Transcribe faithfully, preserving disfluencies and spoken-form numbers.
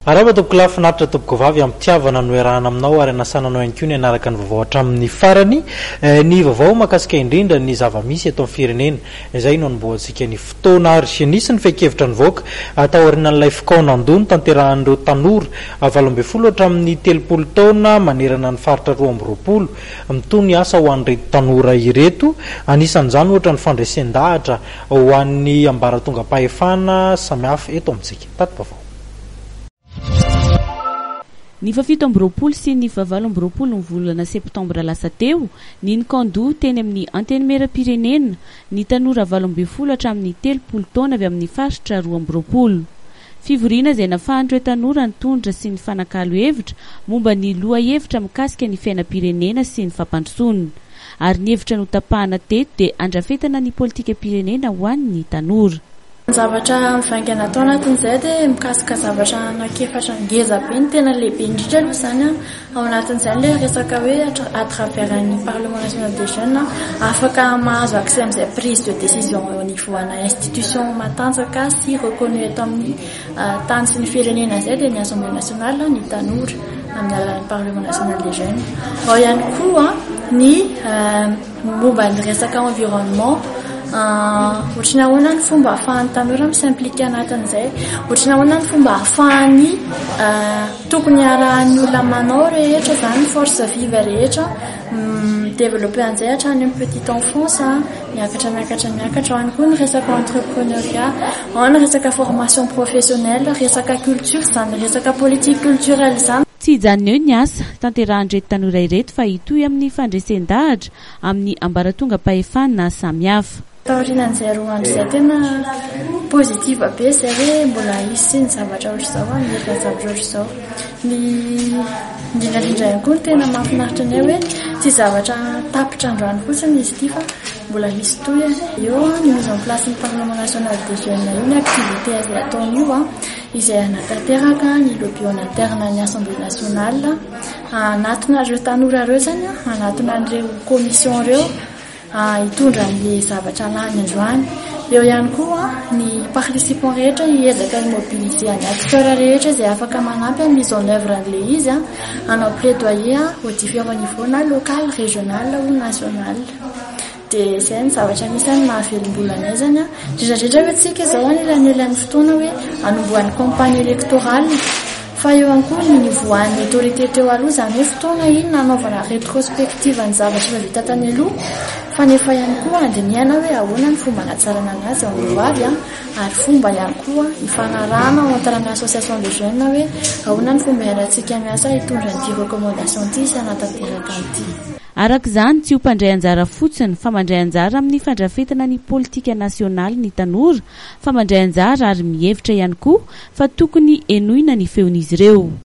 Araba topoko lafinaritra topoko vavy amin'ny tiavana noerahana aminao ary anasananao ihany koa ny anaraka ny vaovao hatramin'ny farany ny vaovao mahakasika indrindra ny zava-misy eto amin'ny firenena izay no anombohantsika ny fotoana ary nisy ny feikevitra ny voaka atao aorian'ilay fokaona andony tanterahan'ireo tanora valo ambin'ny folo hatramin'ny telopolo taona manerana ny faritra roa amby roapolo mitony asa ho an'ireto tanora ireto anisan'izany ohatra ny fandresen-dahatra ho an'ny ambaratonga pahefana samihafa eto amintsika tato vaovao. Ny fafito amby roapolo sy ny favalo amby roapolo ny volana septambra lasa teo ny Nkandu teny amin'ny antenimera-pirenena ny tanora valo ambin'ny folo hatramin'ny telopolo taona avy amin'ny faritra roa amby roapolo. Fivoriana izay nafahan'ireo tanora nitondra sy ny fanakalo hevitra momba ny loha hevitra mikasika ny fiainam-pirenena sy ny fampandrosoana. Ary ny hevitra notapahana teto dia andrafetana ny politika pirenena ho an'ny tanora. Zavatra mivaingana tao anatin'izay dia mikasika zavatra anankiefatra ngeza be ny tena lehibe indrindra aloha izany ao anatin'izay ilay resaka hoe à travers ny Parlement national des jeunes afaka mahazo accès amin'izay prise de décision au niveau ana institution matanjaka sy reconnu eto amin'ny tany sy ny firenena izay dia ny Assemblée nationale ny tanora amin'ny alalan'ny Parlement national des jeunes. Ao ihany koa ny momba ny resaka environnement ohatrany ahoana ny fomba ahafahan'ny tanora misimplika anatin'izay, ohatrany ahoana ny fomba ahafahany tokony arahan'ny olona manao rehetra izany force vive rehetra développer an'izay hatrany amin'ny petite enfance miakatra miakatra miakatra ao ihany koa ny resaka entrepreneuriat, ao ny resaka formation professionnelle, resaka culture izany resaka politique culturelle izany. Tsy hijanona eo ny asa tanterahan'ireto tanora ireto fa hitohy amin'ny fandresen-dahatra amin'ny ambaratonga pahefana samihafa. Taorian'izay roa andro izay tena pozitiva be izay hoe mbola hisy ny zavatra ohatr'izao ny efa zavatra ohatr'izao. Ny indrindrandrindra ihany koa tena mahafinaritra ny hoe tsy zavatra tapitra androany fotsiny izy ity fa mbola misy toy eo ny mise en place ny Parlement national des jeunes io ny activité azy ataony io izay anatanteraka ny lobby interne ny Assemblée nationale anatona ireo tanora ireo zany anatona an'ireo commission ireo hitondra ny zavatra lany androany. Eo ihany koa ny participants rehetra hiezaka ny mobiliser ny acteurs rehetra izay afaka manampy amin'ny mise en œuvre an'ilay izy hanao plaidoyer au différents niveaux na local, régional ou national. Dia izay ny zavatra anisany mahavelom-bolana azy zany indrindrandrindra hoe tsika izao anelanelany fotoana hoe anombohan'ny campagne électorale fa eo ihany koa ny nivoahan'ny autorité teo aloha izany hoe fotoana iny nanaovana rétrospective ny zavatra efa vita tany aloha fa nefa ihany koa andinihana hoe ahoana ny fomba hanatsarana anazy ao amin'ireo avy ary fomba ihany koa hifanarahana entre ny association des jeunes hoe ahoana ny fomba hiarantsika miasa hitondra ny recommandation ity sy hanatanteraka an'ity. Araka izany tsy ho mpandray anjara fotsiny fa mandray anjara amin'ny fandrafetana ny politika nasionaly ny tanora fa mandray anjara ary mihevitra ihany koa fa tokony enoina ny feon'izy ireo.